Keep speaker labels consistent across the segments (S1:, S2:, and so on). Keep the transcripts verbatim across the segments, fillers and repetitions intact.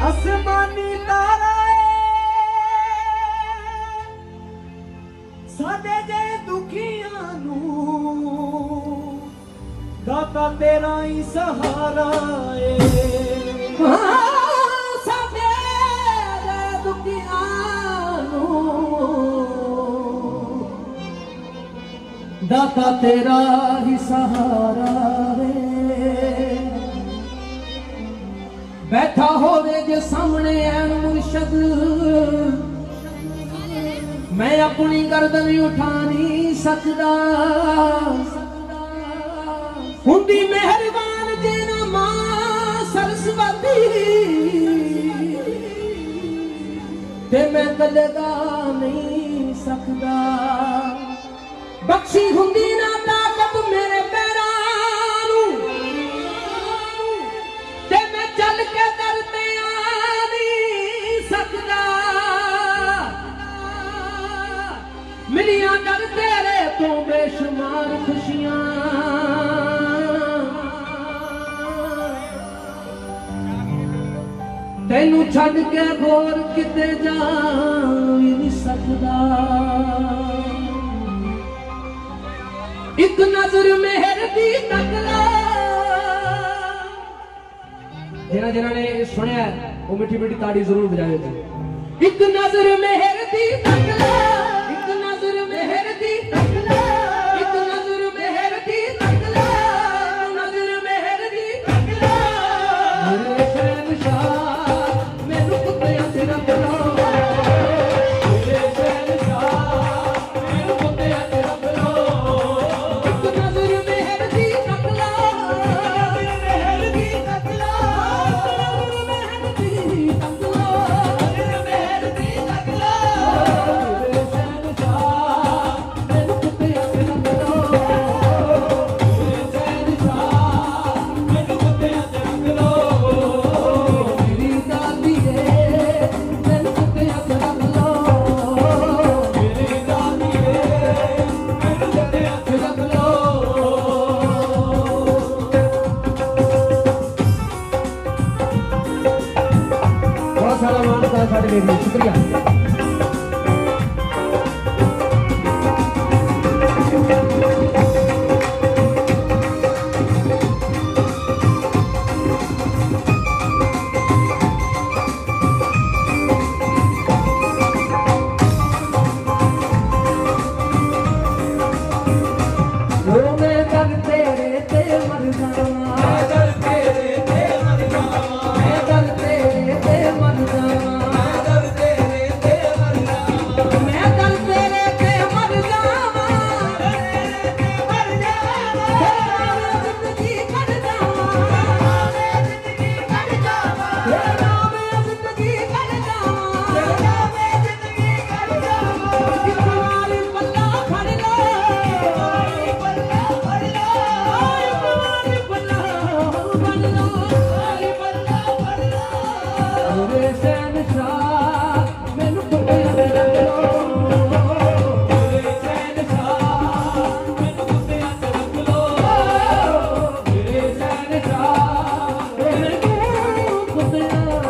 S1: आसमानी तारा साडे जे दुखियां नूं दाता तेरा ही सहारा है। साडे जे दुखियां नूं दाता तेरा ही सहारा है। बैठा होवे जे सामने ऐन मुर्शद मैं अपनी गर्दन उठा नहीं सकदा। हुंदी मेहरबान जेना मां सरस्वती ते मैं कदे गा नहीं सकदा। बख्शी हुंदी ना ताकत मेरे पैरां नूं ते मैं चल के दर ते आ नहीं सकदा। मिलियां दर तेरे तो बेशुमार खुशियां तेनू छड़ के होर किते जा नहीं सकदा। एक नजर मेहर दी तकला जिन्हां जिन्हां ने सुनिया वो मिठी मिठी ताड़ी जरूर बजाओ जी। एक नजर मेहर दी तकला एक नजर मेहर दी तकला एक नजर मेहर दी तकला नजर मेहर दी तकला। मेरे शहंशाह मैनू कुत्तियां ते रख लो। मेरे शहंशाह मैनू कुत्तियां ते रख लो। एक नजर मेहर दी तकला मेहर दी तकला मेहर दी तकला मेहर दी तकला। मेरे शहंशाह मैनू कुत्तियां ते रख लो। मेरे शहंशाह मैनू कुत्तियां ते रख लो। मेरी दादी है मैनू कुत्तियां ते रख लो। मेरी दादी है मैनू कुत्तियां ते रख लो। बहुत सारा मान था साढ़े लिए शुक्रिया। वो मैं दर तेरे ते मर जावां मैं दर तेरे ते मर जावां मैं दर तेरे ते मर जावां मैं दर तेरे ते मर जावां मैं दर तेरे ते मर जावां मर जावां जिंदगी कट जावां जिंदगी कट जावां तेरा मैं जिंदगी कट जावां तेरा मैं जिंदगी कट जावां। एक बारी पल्ला फड़ लो एक बारी पल्ला फड़ लो एक बारी पल्ला फड़ लो एक पल्ला फड़ लो। मेरे शहंशाह मैनू कुत्तियां ते रख लो। मेरे शहंशाह मैनू कुत्तियां ते रख लो। मेरे शहंशाह मैनू कुत्तियां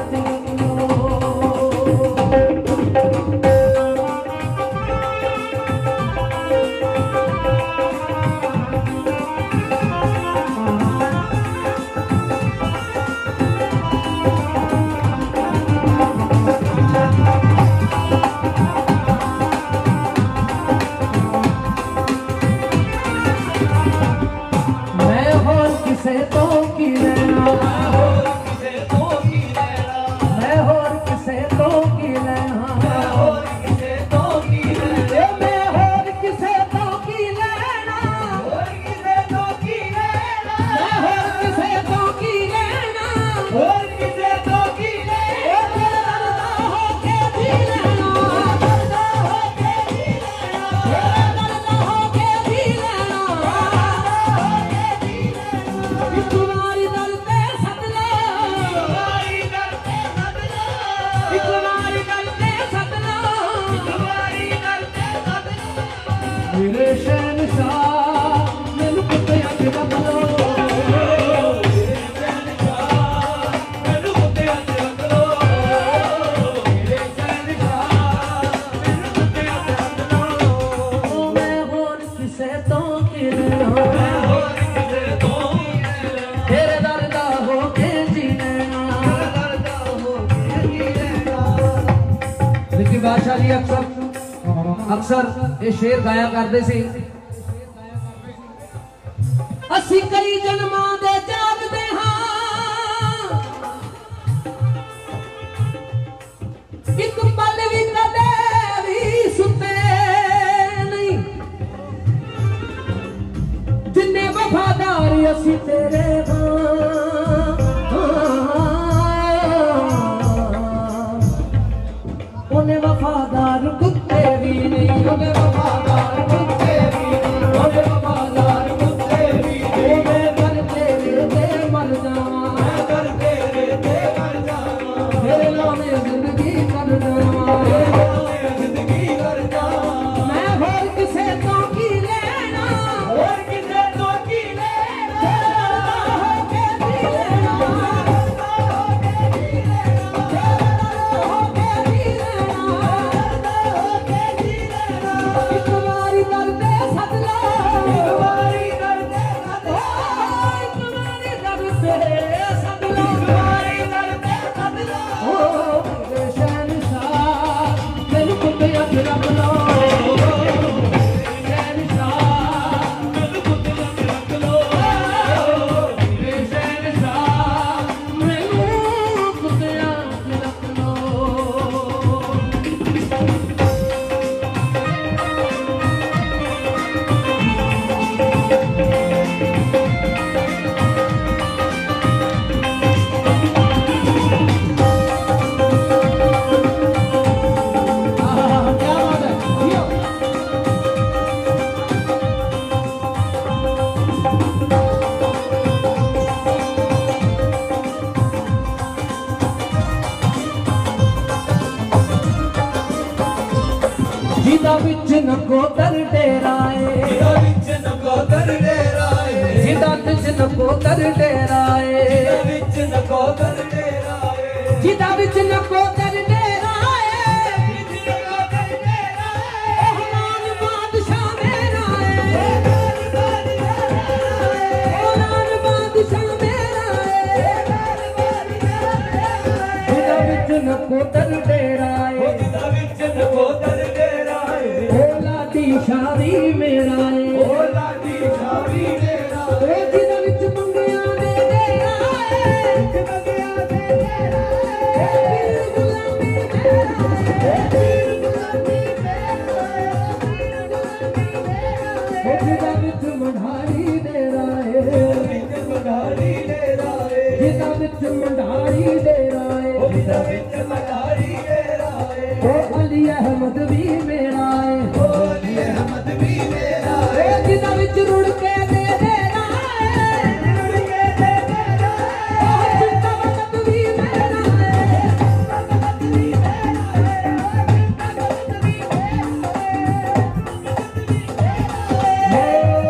S1: बादशाह जी अक्सर अक्सर ये शेर गाया करते सी। असी कई जन्मां दे जागदे हां, एक पल भी कदे भी सुते नहीं, जिन्ने वफादार असी तेरे उन्हें वफादार कुत्ते भी नहीं, उन्हें वफादार कुत्ते भी नहीं, उन्हें वफादार कुत्ते भी नहीं। मैं कर तेरे ते मर जावां, मैं कर तेरे ते मर जावां, तेरे नामे जिंदगी कर जावां, तेरे नामे जिंदगी कर जावां। मैं होर किसे तो की लेना, होर किसे तो की लेना, हो के जी लेना, हो के जी लेना, हो के जी लेना। एक बारी करते सदला, एक बारी करते सदला, एक बारी करते सदला, एक बारी करते सदला। ओ मेरे शहंशाह मैनू कुत्तियां च रख लो, मेरे शहंशाह मैनू कुत्तियां च रख लो, मेरे शहंशाह मैनू कुत्तियां च रख लो। जिदा विच नकोदर डेराए, जिदा विच नकोदर डेराए, जिदा विच नकोदर डेराए, जिदा विच नकोदर डेराए, जिदा विच नकोदर डेराए, विच नकोदर डेराए। ओहनान बादशाह मेरा है, ओहनान बादशाह मेरा है, जिदा विच नकोदर डेराए, जिदा विच नकोदर शादी मेरा है, ओ लाडी शादी मेरा है, जिदा विच मंगिया दे तेरा है, मंगिया दे तेरा है, गुलामी मेरा है, गुलामी मेरा है, गुलामी मेरा है। जिदा विच मंडारी तेरा है, विच मंडारी तेरा है, जिदा विच मंडारी तेरा है, जिदा विच मंडारी तेरा है। ओ अली अहमद भी मेरा है, अहमद भी मेरा है, जिदा विच रुड़ के दे तेरा है, रुड़ के दे तेरा है। चिट्टा वक्त भी मेरा है, वक्त भी मेरा है, चिट्टा वक्त भी मेरा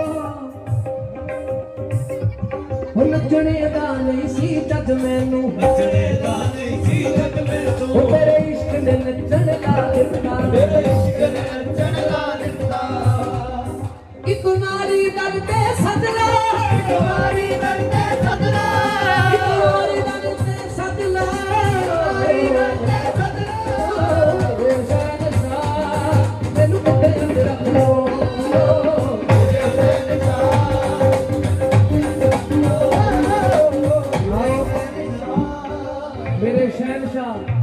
S1: है। नचने दा नहीं सी जग मैनू, नचने दा नहीं सी जग मैनू, तेरे इश्क ने नचन ला दित्ता, तेरे इश्क ने नचन ला दित्ता। एक नारी दल ते सदला, एक नारी दल ते सदला, एक नारी दल ते सदला, एक नारी दल ते सदला। मेरे शहंशाह मैनू कुत्तियां च रख लो, मेरे शहंशाह मेरे शहंशाह